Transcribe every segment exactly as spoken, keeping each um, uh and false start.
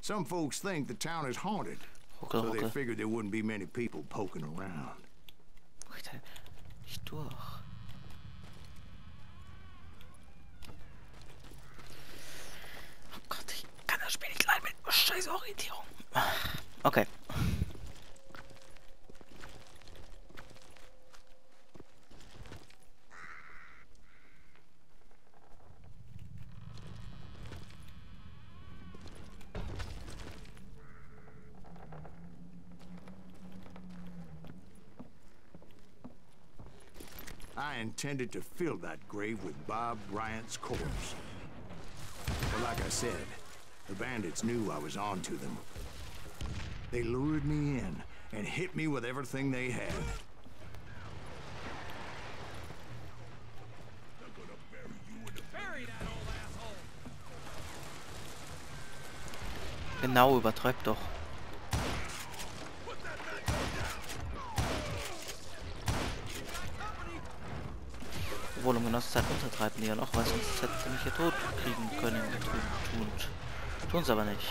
Some folks think the town is haunted, Ruckel, so they ruckel. figured there wouldn't be many people poking around. Alter, nicht durch. Oh Gott, ich kann das Spiel nicht leiden mit scheiß Orientierung. Okay. I intended to fill that grave with Bob Bryant's corpse. But like I said, the bandits knew I was on to them. They lured me in and hit me with everything they had. Genau, übertreib doch. Obwohl, um genau zu sein, untertreiben die ja noch, weil sonst hätten sie mich hier tot kriegen können. Tun, tun sie aber nicht.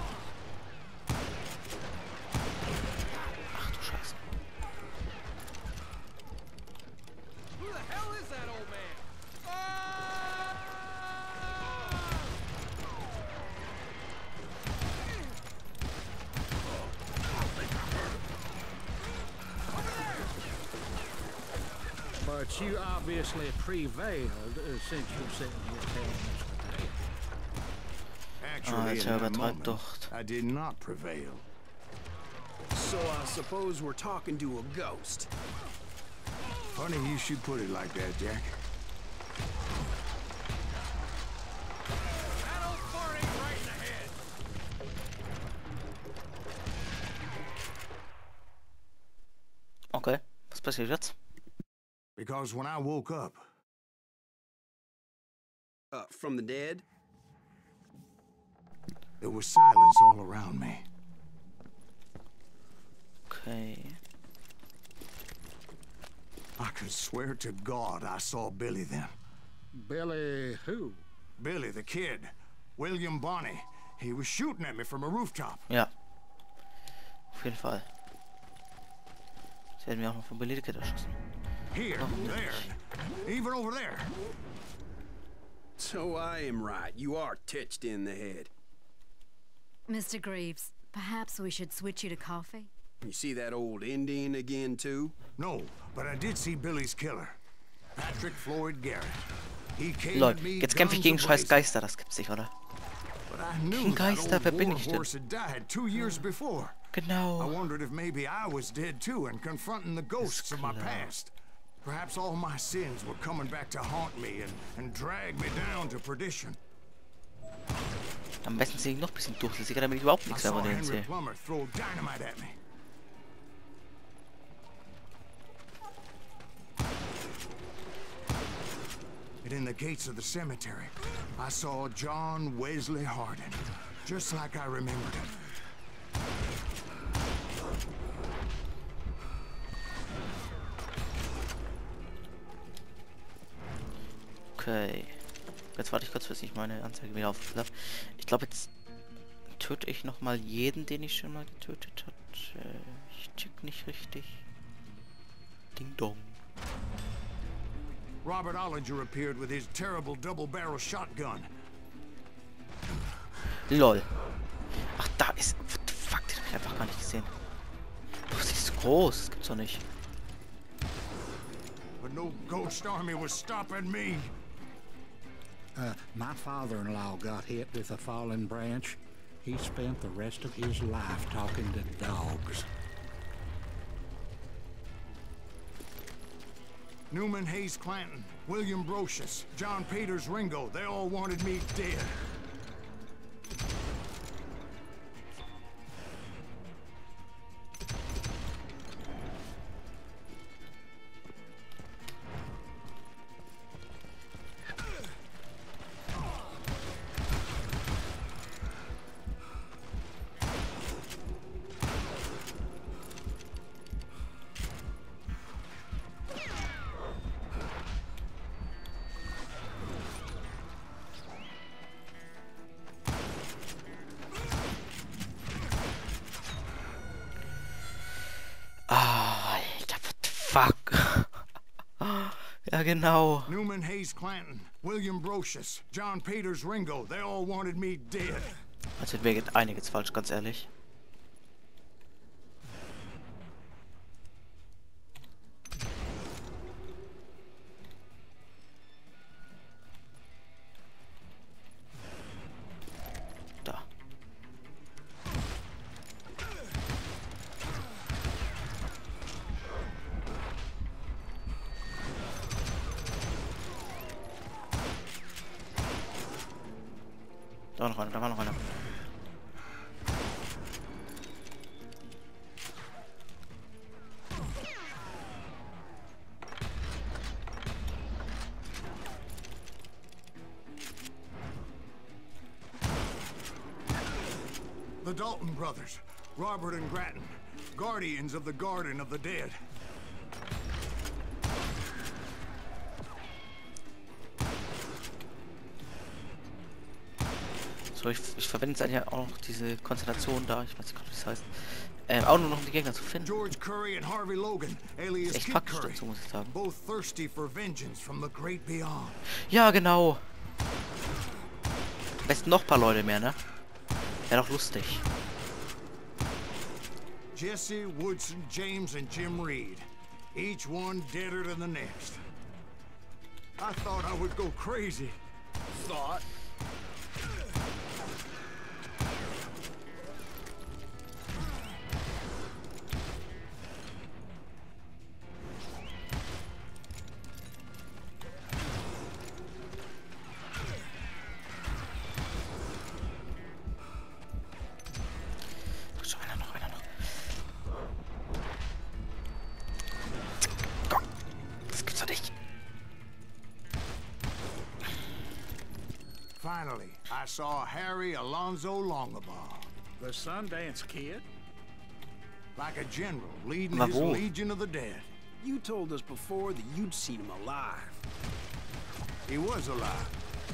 Ach du Scheiße. But you obviously prevailed uh, since you said you were telling us today. Actually, Ah, in jetzt that übertreibt moment, doch. I did not prevail. So I suppose we're talking to a ghost. Funny you should put it like that, Jack. That old fart ain't right in the head. Okay, was passiert jetzt? Because when I woke up, Uh, from the dead? there was silence all around me. Okay. I could swear to God I saw Billy then. Billy who? Billy, the kid. William Bonney. He was shooting at me from a rooftop. Ja. Auf jeden Fall. Sie hätten mir auch noch von Billy the Kid erschossen. Here, there, even over there. So I am right. You are touched in the head. Mister Greaves, perhaps we should switch you to coffee? You see that old Indian again, too? No, but I did see Billy's killer. Patrick Floyd Garrett. He came Lol, at me jetzt kämpfe ich gegen guns scheiß a-blazing. Geister, das gibt's nicht, oder? But I knew Gegen that Geister, old wer bin war ich denn? horse had died two years before. I Genau. wondered if maybe I was dead too and confronting the ghosts of my klar. past. Perhaps all my sins were coming back to haunt me and, and drag me down to perdition. Am besten sehe ich noch ein bisschen durchlässiger, damit ich überhaupt I nichts saw mehr von denen Henry sehe. Plummer throw dynamite at me. And in the gates of the cemetery, I saw John Wesley Hardin, just like I remembered him. Okay. Jetzt warte ich kurz, bis ich meine Anzeige wieder aufgeführt habe. Ich glaube, jetzt töte ich nochmal jeden, den ich schon mal getötet habe. Ich check nicht richtig. Ding dong. Robert Ollinger appeared with his terrible double-barrel shotgun. Lol. Ach, da ist... What the fuck, den hab ich einfach gar nicht gesehen. Boah, sie ist so groß, das gibt's doch nicht. But no ghost army was stopping me. Uh, my father-in-law got hit with a fallen branch. He spent the rest of his life talking to dogs. Newman Hayes Clanton, William Brocious, John Peters Ringo, they all wanted me dead. Fuck. Ja, genau. Newman Hayes Clanton, William Brocious, John Peters Ringo, they all wanted me dead. Also mir geht einiges falsch, ganz ehrlich. Da. Da war noch einer, da war noch einer. The Dalton brothers, Robert and Grattan, guardians of the Garden of the Dead. So, ich, ich verwende jetzt eigentlich auch noch diese Konzentration da, ich weiß nicht, wie das heißt. Ähm, auch nur noch um die Gegner zu finden. George Curry and Harvey Logan, alias Ist echt Kid praktisch Curry, dazu, muss ich sagen. both thirsty for vengeance from the great beyond. Ja, genau. Am besten noch ein paar Leute mehr, ne? Wäre doch lustig. Jesse, Woodson, James, and Jim Reed, each one deader than the next. I thought I would go crazy. Thought. Schon einer noch, einer noch. Das gibt's doch nicht. Finally, I saw Harry Alonzo Longabaugh, The Sundance Kid? like a general leading Maar his wo? Legion of the Dead. You told us before that you'd seen him alive. He was alive.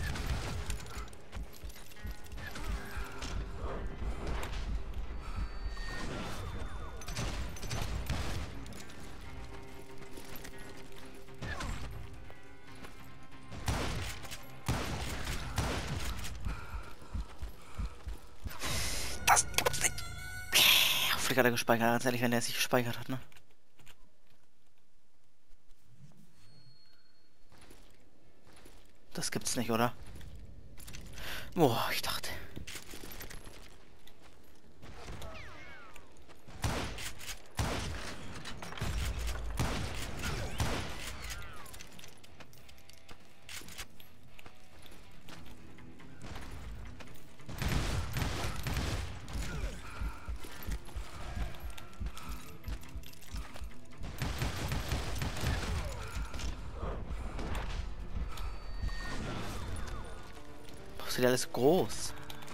Das gibt's nicht. Hoffentlich hat er gespeichert, ganz ehrlich, wenn er sich gespeichert hat, ne? Das gibt's nicht, oder? Boah, ich dachte. Das ist ja alles groß.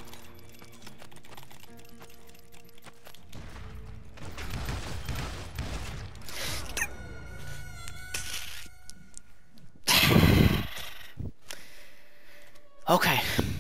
Okay.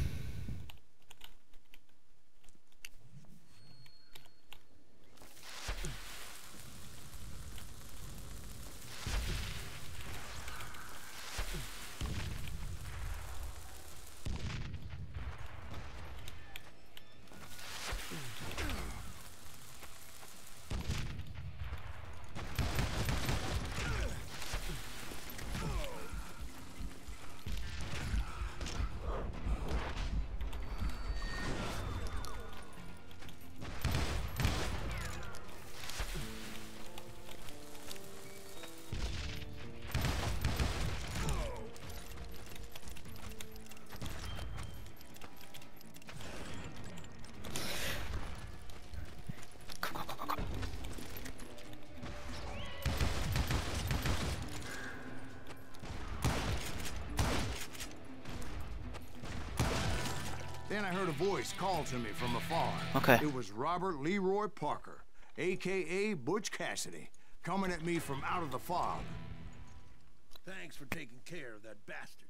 Then I heard a voice call to me from afar. Okay. It was Robert Leroy Parker, a k a. Butch Cassidy, coming at me from out of the fog. Thanks for taking care of that bastard.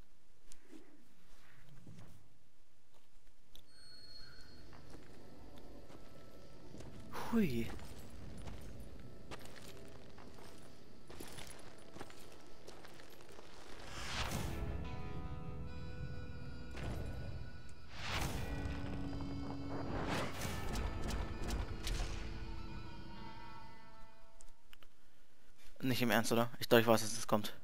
Hui. Nicht im Ernst, oder? Ich glaube, ich weiß, dass das kommt.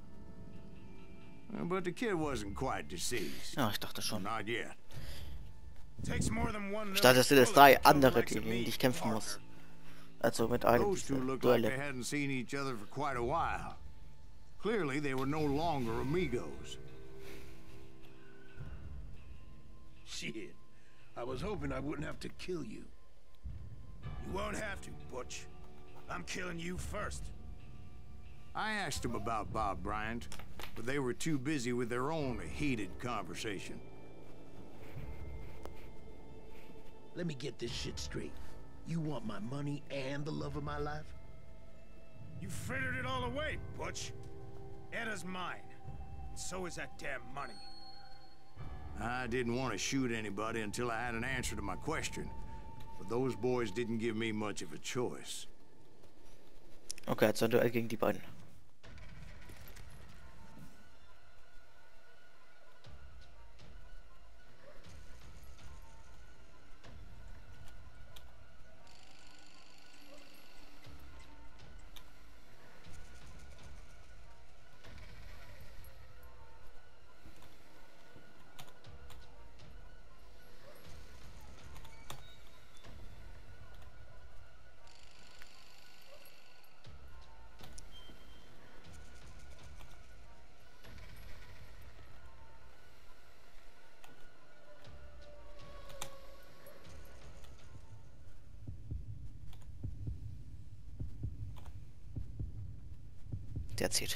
But the kid wasn't quite deceased. Ja, ich dachte schon. Not yet. Takes more than one Ich dachte, es sind jetzt bullet drei to kill the andere, likes of gegen me die ich kämpfen and muss. Parker. Also mit einem Those two dieser looked like they Duelle. hadn't seen each other for quite a while. Clearly, they were no longer amigos. Shit. I was hoping I wouldn't have to kill you. You won't have to, Butch. I'm killing you first. I asked them about Bob Bryant, but they were too busy with their own heated conversation. Let me get this shit straight. You want my money and the love of my life? You frittered it all away, Butch. Eda's mine. And so is that damn money. I didn't want to shoot anybody until I had an answer to my question, but those boys didn't give me much of a choice. Okay, jetzt ein Duell gegen die beiden. Der zieht.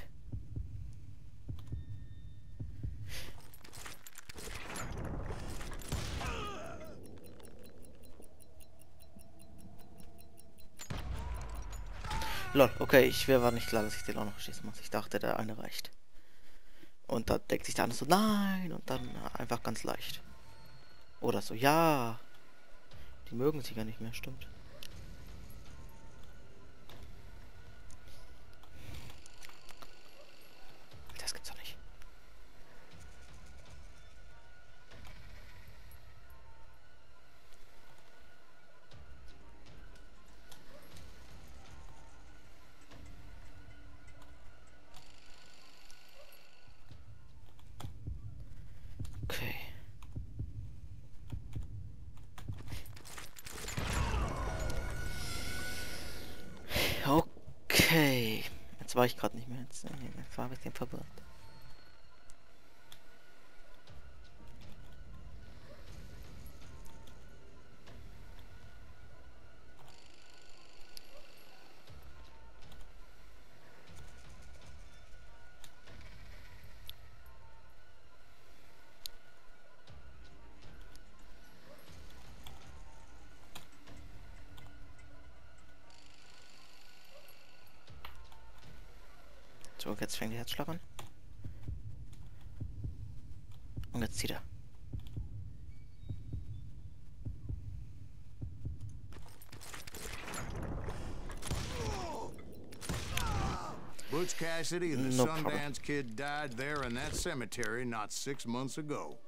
Lol, okay, ich war nicht klar, dass ich den auch noch schießen muss. Ich dachte, der eine reicht. Und da denkt sich der andere so, nein, und dann einfach ganz leicht. Oder so, ja. Die mögen sich ja nicht mehr, stimmt. Das gibt's doch nicht. Okay. Okay. Jetzt war ich gerade nicht mehr. Jetzt, jetzt war ich ein bisschen verwirrt. So, jetzt fängt der Herzschlag an. Und jetzt zieht er. Butch Cassidy and the No problem. Sundance Kid died there in that cemetery not six months ago.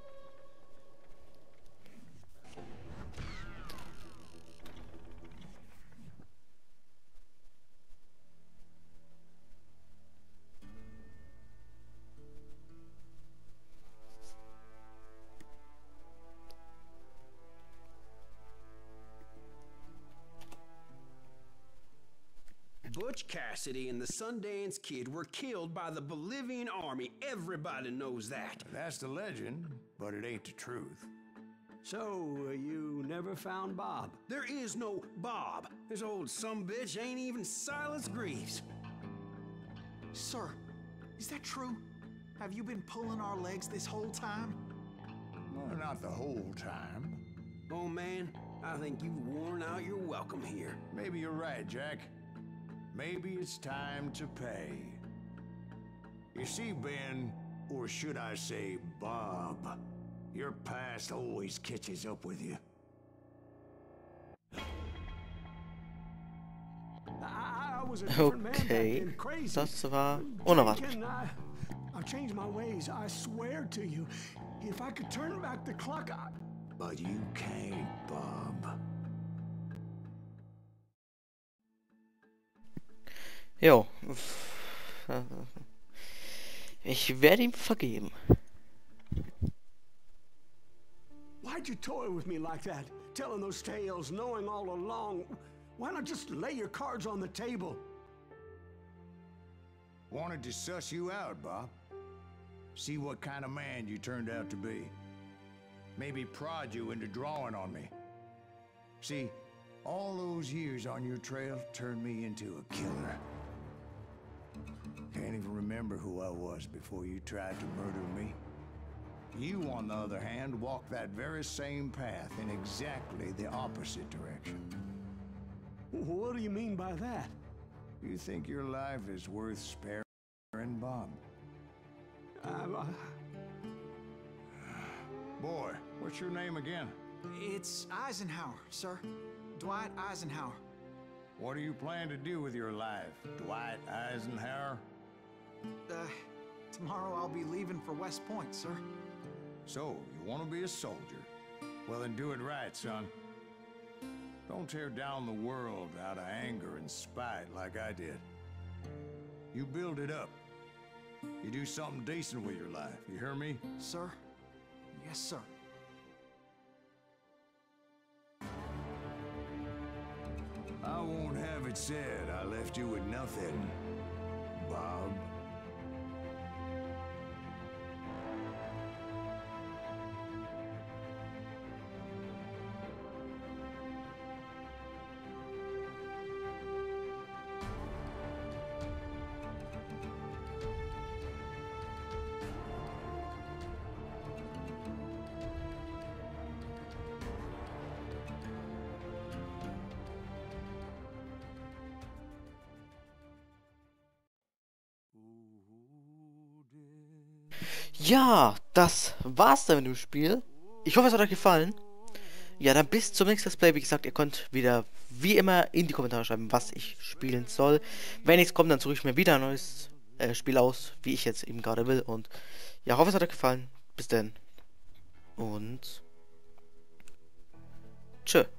Butch Cassidy and the Sundance Kid were killed by the Bolivian army. Everybody knows that. That's the legend, but it ain't the truth. So, uh, you never found Bob? There is no Bob. This old sumbitch ain't even Silas Greaves. Sir, is that true? Have you been pulling our legs this whole time? Well, not the whole time. Oh, man, I think you've worn out your welcome here. Maybe you're right, Jack. Maybe it's time to pay. You see, Ben, or should I say Bob, your past always catches up with you. I, I was a different man back Okay, then, crazy. das war unerwartet. Drinking, I, I've changed my ways, I swear to you. If I could turn back the clock, I... But you can't, Bob. Jo. Ich werde ihm vergeben. Why'd you toy with me like that? Telling those tales, knowing all along. Why not just lay your cards on the table? Wanted to suss you out, Bob. See what kind of man you turned out to be. Maybe prod you into drawing on me. See, all those years on your trail turned me into a killer. Can't even remember who I was before you tried to murder me. You, on the other hand, walked that very same path in exactly the opposite direction. What do you mean by that? You think your life is worth sparing, Bob? Uh, uh... Boy, what's your name again? It's Eisenhower, sir. Dwight Eisenhower. What do you plan to do with your life, Dwight Eisenhower? Uh, tomorrow I'll be leaving for West Point, sir. So, you want to be a soldier? Well, then do it right, son. Don't tear down the world out of anger and spite like I did. You build it up. You do something decent with your life, you hear me? Sir? Yes, sir. I won't have it said I left you with nothing, Bob. Ja, das war's dann mit dem Spiel. Ich hoffe, es hat euch gefallen. Ja, dann bis zum nächsten Let's Play. Wie gesagt, ihr könnt wieder, wie immer, in die Kommentare schreiben, was ich spielen soll. Wenn nichts kommt, dann suche ich mir wieder ein neues äh, Spiel aus, wie ich jetzt eben gerade will. Und ja, hoffe, es hat euch gefallen. Bis dann. Und tschö.